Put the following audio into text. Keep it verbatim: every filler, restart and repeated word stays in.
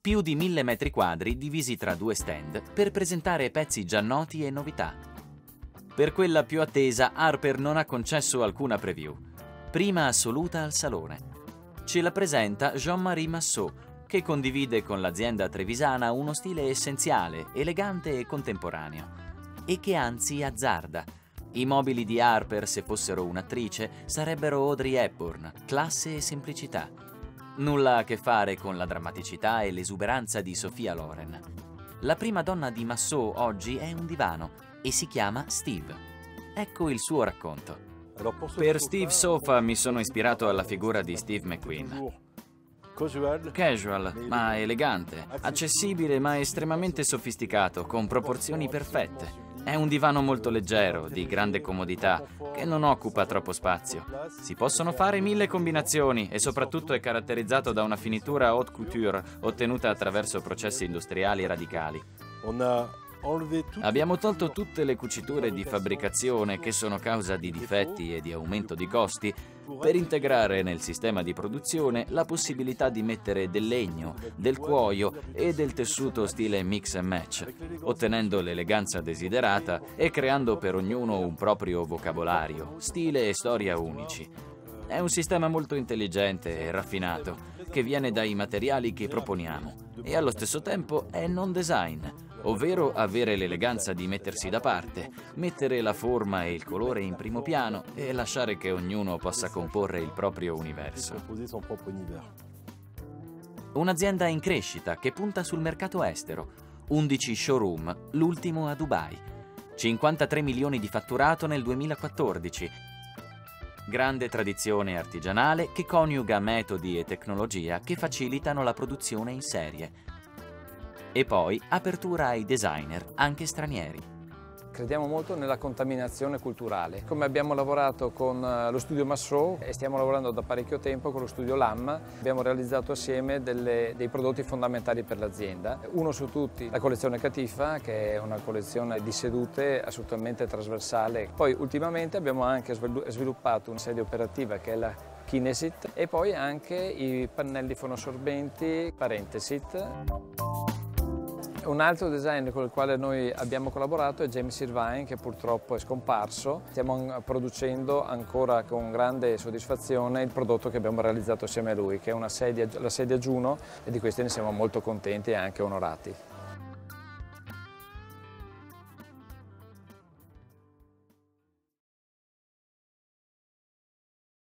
più di mille metri quadri divisi tra due stand per presentare pezzi già noti e novità. Per quella più attesa, Harper non ha concesso alcuna preview. Prima assoluta al salone. Ce la presenta Jean-Marie Massot, che condivide con l'azienda trevisana uno stile essenziale, elegante e contemporaneo, e che anzi azzarda. I mobili di Harper, se fossero un'attrice, sarebbero Audrey Hepburn, classe e semplicità. Nulla a che fare con la drammaticità e l'esuberanza di Sophia Loren. La prima donna di Massot oggi è un divano e si chiama Steve. Ecco il suo racconto. Per Steve Sofa mi sono ispirato alla figura di Steve McQueen. Casual, ma elegante, accessibile ma estremamente sofisticato, con proporzioni perfette. È un divano molto leggero, di grande comodità, che non occupa troppo spazio. Si possono fare mille combinazioni e soprattutto è caratterizzato da una finitura haute couture ottenuta attraverso processi industriali radicali. Abbiamo tolto tutte le cuciture di fabbricazione che sono causa di difetti e di aumento di costi per integrare nel sistema di produzione la possibilità di mettere del legno, del cuoio e del tessuto stile mix and match, ottenendo l'eleganza desiderata e creando per ognuno un proprio vocabolario, stile e storia unici. È un sistema molto intelligente e raffinato che viene dai materiali che proponiamo e allo stesso tempo è non design, ovvero avere l'eleganza di mettersi da parte, mettere la forma e il colore in primo piano e lasciare che ognuno possa comporre il proprio universo. Un'azienda in crescita che punta sul mercato estero, undici showroom, l'ultimo a Dubai, cinquantatré milioni di fatturato nel duemilaquattordici, grande tradizione artigianale che coniuga metodi e tecnologia che facilitano la produzione in serie. E poi apertura ai designer, anche stranieri. Crediamo molto nella contaminazione culturale. Come abbiamo lavorato con lo studio Massot e stiamo lavorando da parecchio tempo con lo studio Lam, abbiamo realizzato assieme delle, dei prodotti fondamentali per l'azienda. Uno su tutti, la collezione Catifa, che è una collezione di sedute assolutamente trasversale. Poi ultimamente abbiamo anche sviluppato una sedia operativa che è la Kinesit e poi anche i pannelli fonoassorbenti Parentesit. Un altro designer con il quale noi abbiamo collaborato è James Irvine, che purtroppo è scomparso. Stiamo producendo ancora con grande soddisfazione il prodotto che abbiamo realizzato assieme a lui, che è una sedia, la sedia Juno, e di questo ne siamo molto contenti e anche onorati.